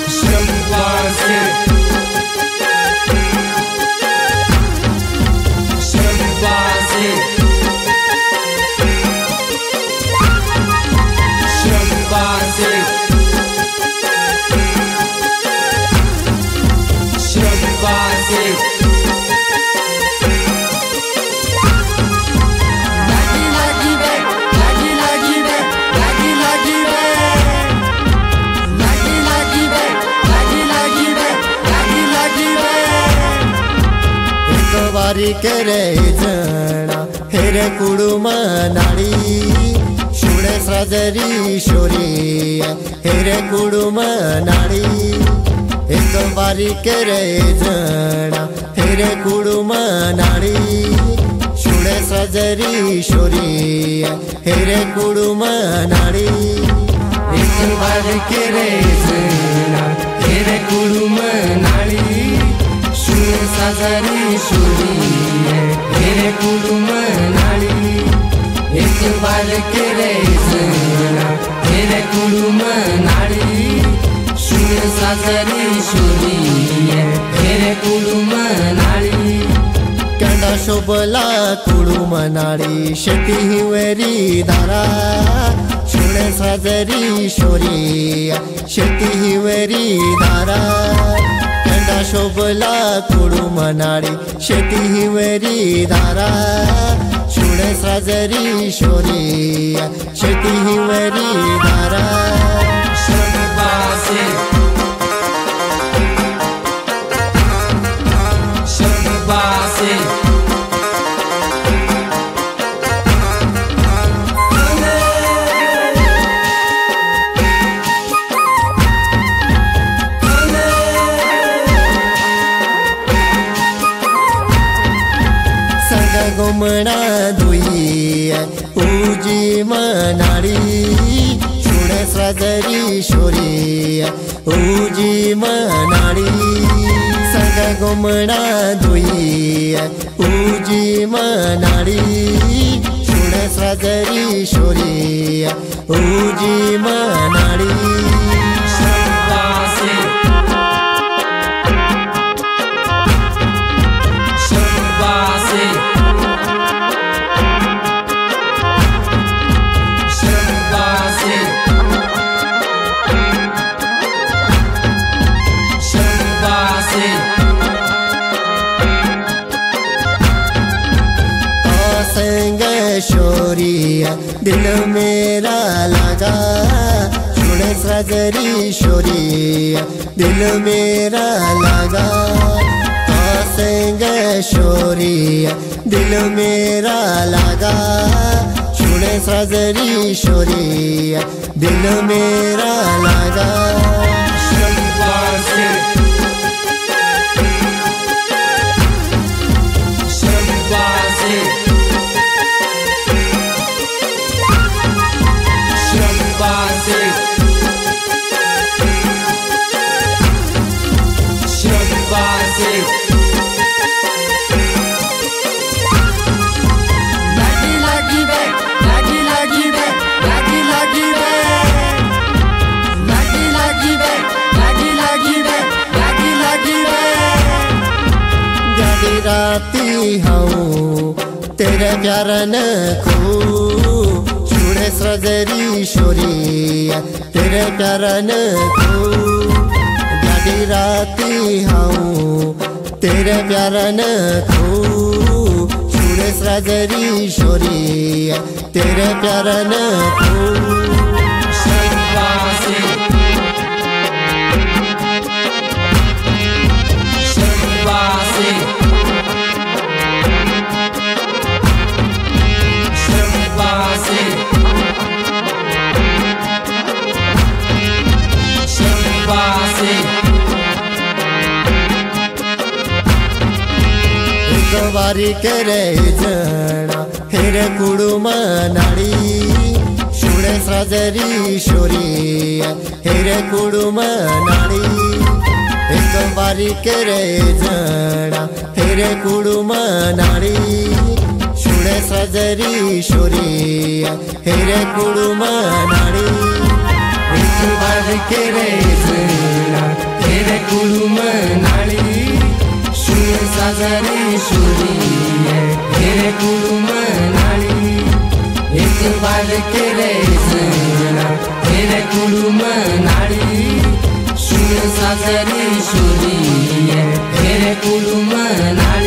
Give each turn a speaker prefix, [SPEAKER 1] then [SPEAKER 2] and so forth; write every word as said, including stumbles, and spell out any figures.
[SPEAKER 1] Shambazi, Shambazi, Shambazi, Shambazi.
[SPEAKER 2] बारी करे जना हेरे कुडुम नाडी शुडे साजरी शोरी हेरे कुडुम नाडी एक बारी करे जना हेरे कुडुम नाडी शुडे साजरी शोरी हेरे कुडुम नाडी
[SPEAKER 1] एक बारी करे जना हेरे कुडुम नाडी शुडे साजरी शोरी हेरे कुडुम नाडी एक बार केरे जना हेरे कुडुम नाडी शुडे साजरी शोरी हेरे कुडुम नाडी
[SPEAKER 2] कंडा शोभला कुडुम नाडी शेती हिवेरी दारा शुडे साजरी शोरी शेती हिवेरी दारा कंडा शोभला कुडुम नाडी शेती हिवेरी दारा शुडे साजरी शोरी शेती हिवेरी दारा
[SPEAKER 1] Shambazi, Shambazi.
[SPEAKER 2] गोमणा दुई उजी मनाडी शुडे साजरी शोरी उजी मनाडी संग गोमणा दुई उजी मनाडी शुडे साजरी शोरी उजी मनाडी
[SPEAKER 1] Shambazi, Shambazi, Shambazi, Shambazi.
[SPEAKER 2] संग शोरी दिल मेरा लगा शुडे साजरी शोरी दिल मेरा लगा संग शोरी दिल मेरा लगा शुडे साजरी शोरी दिल मेरा लगा
[SPEAKER 1] Shambazi, Shambazi, Shambazi, Shambazi.
[SPEAKER 2] लागी लागी बे लागी लागी बे लागी लागी बे लागी लागी बे लागी लागी बे लागी लागी बे गाड़ी राती हूँ तेरे प्यार न खो शुडे साजरी शोरी तेरे प्यार न खो गाड़ी राती हूँ तेरे प्यार न खो शुडे साजरी शोरी तेरे प्यार न खो
[SPEAKER 1] Shambazi, Shambazi, Shambazi, Shambazi.
[SPEAKER 2] एक बारी करे जना हेरे कुडुम नाडी शुडे साजरी शोरी हेरे कुडुम नाडी एक बारी करे जना हेरे कुडुम नाडी शुडे साजरी शोरी हेरे कुडुम नाडी
[SPEAKER 1] एक बार केरे जना
[SPEAKER 2] साजरी शुरी तेरे कुलू मनाली एक बार के रे सना तेरे कुलू मनाली सुन साजरी शुरी तेरे कुलू मनाली